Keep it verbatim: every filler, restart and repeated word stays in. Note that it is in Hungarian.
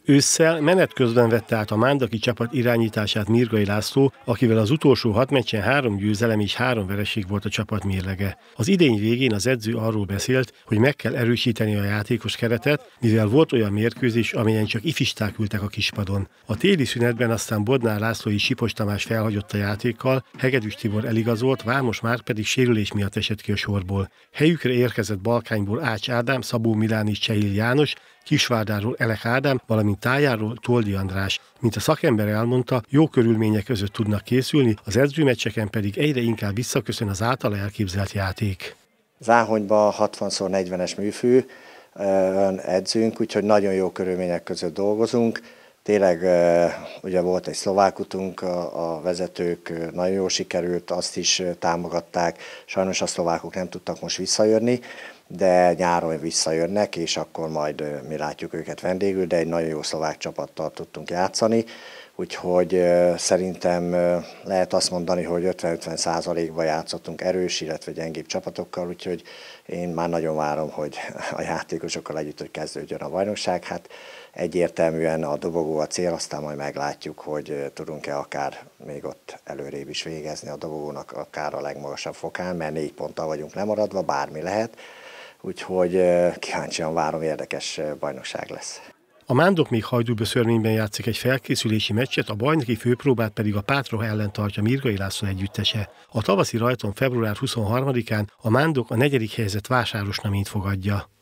Ősszel menet közben vette át a mándaki csapat irányítását Mirgai László, akivel az utolsó hat meccsen három győzelem és három vereség volt a csapat mérlege. Az idény végén az edző arról beszélt, hogy meg kell erősíteni a játékos keretet, mivel volt olyan mérkőzés, amelyen csak ifisták ültek a kispadon. A téli szünetben aztán Bodnár László és Sipos Tamás felhagyott a játékkal, Hegedűs Tibor eligazolt, Vámos Márk pedig sérülés miatt esett ki a sorból. Helyükre érkezett Balkányból Ács Ádám, Szabó Milán és Csehil János, Kisvárdáról Elek Ádám, valamint Tájáról Toldi András. Mint a szakember elmondta, jó körülmények között tudnak készülni, az edzőmeccseken pedig egyre inkább visszaköszön az általa elképzelt játék. Záhonyban hatvan szor negyvenes műfű edzünk, úgyhogy nagyon jó körülmények között dolgozunk. Tényleg ugye volt egy szlovák utunk, a vezetők nagyon jól sikerült, azt is támogatták. Sajnos a szlovákok nem tudtak most visszajönni, de nyáron visszajönnek, és akkor majd mi látjuk őket vendégül, de egy nagyon jó szlovák csapattal tudtunk játszani. Úgyhogy szerintem lehet azt mondani, hogy ötven-ötven százalékban játszottunk erős, illetve gyengébb csapatokkal, úgyhogy én már nagyon várom, hogy a játékosokkal együtt, hogy kezdődjön a bajnokság. Hát egyértelműen a dobogó a cél, aztán majd meglátjuk, hogy tudunk-e akár még ott előrébb is végezni a dobogónak, akár a legmagasabb fokán, mert négy ponttal vagyunk lemaradva, bármi lehet. Úgyhogy kíváncsian várom, érdekes bajnokság lesz. A Mándok még Hajdúböszörményben játszik egy felkészülési meccset, a bajnoki főpróbát pedig a Pátroha ellen tartja Mirgai László együttese. A tavaszi rajton február huszonharmadikán a Mándok a negyedik helyezett Vásárosnaményt fogadja.